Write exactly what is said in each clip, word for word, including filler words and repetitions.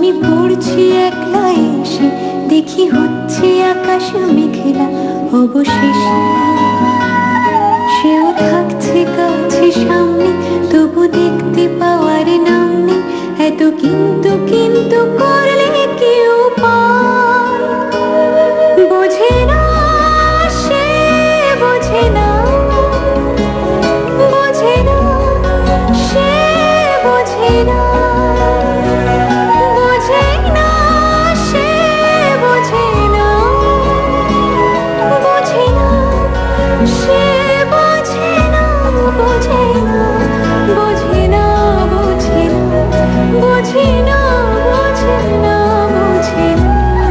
আমি পড়ছি একলা এসে, দেখি হচ্ছে আকাশ মেঘলা অবশেষে। সেও থাকছে কাছে সামনে, তবু দেখতে পাওয়ার নাম নেই। এত কিন্তু কিন্তু করলে কেউ পায়, বোঝে না সে, বোঝে না, বোঝে না সে, বোঝে না, বোঝে না সে, বোঝে না, বোঝে না সে, বোঝে না, বোঝে না, বোঝে না, বোঝে না, বোঝে না, বোঝে না, বোঝে না।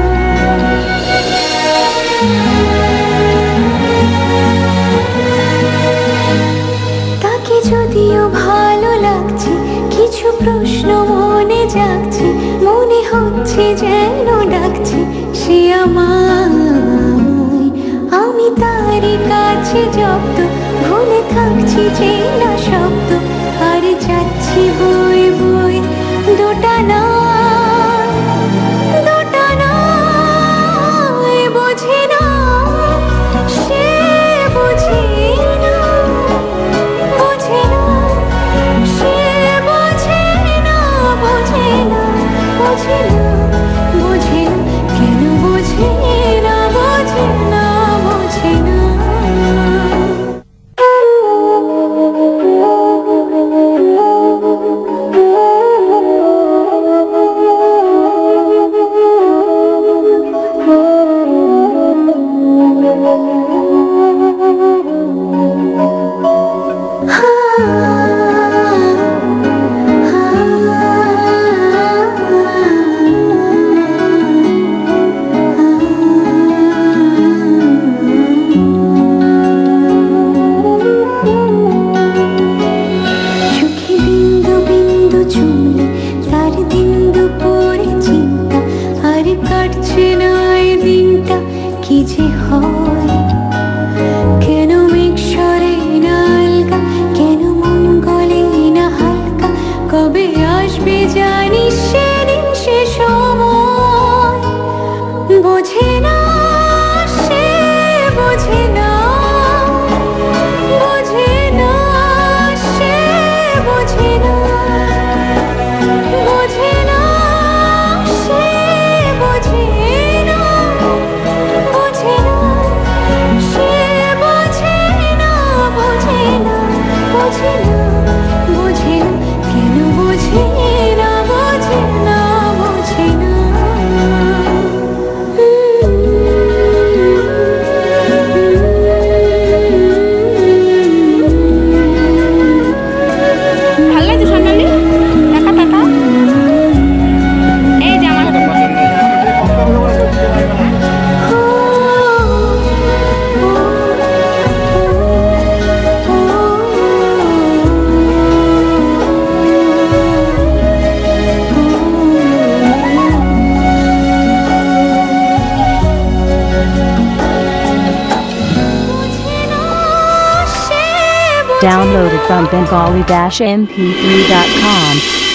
তাকে যদিও ভালো লাগছে, কিছু প্রশ্ন মনে জাগছে, মনে হচ্ছে যেন ডাকছে সে আমায়। আমি তারই কাছে জব্দ, ভুলে থাকছি চেনা শব্দ, আর যাচ্ছি বই বই দুটা না, দুটা না। বোঝে না সে, বোঝে না, বোঝে না সে, বোঝে না, বোঝে না, বোঝে না, বোঝে না, কেন বোঝে না, বোঝে না, বোঝে না। Downloaded from bengali dash m p three dot com.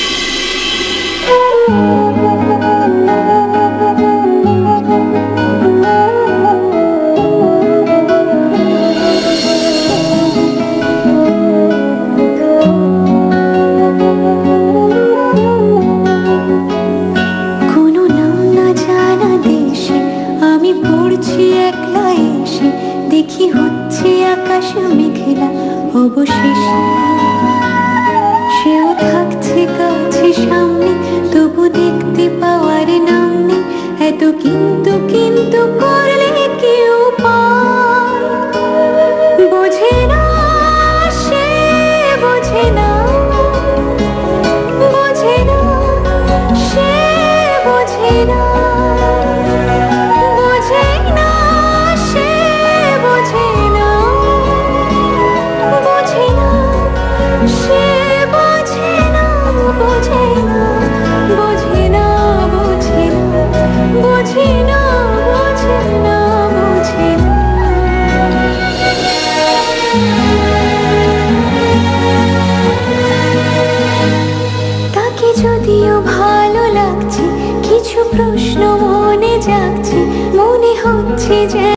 কোনো নাম না জানা দেশে আমি পড়ছি একলা এসে, দেখি হচ্ছে আকাশ মেঘলা অবশেষে। সেও থাকছে কাছে সামনে, তবু দেখতে পাওয়ার নাম নেই। এত কিন্তু কিন্তু করলে কেউ পায়, বোঝে না সে, বোঝে না, বোঝে না সে, বোঝে না, বোঝে না সে, বোঝে না, বোঝে না সে, বোঝে না, বোঝে না, বোঝে না, বোঝে না, বোঝে না, বোঝে না, বোঝে না। তাকে যদিও ভালো লাগছে, প্রশ্ন মনে জাগছে, মনে হচ্ছে যে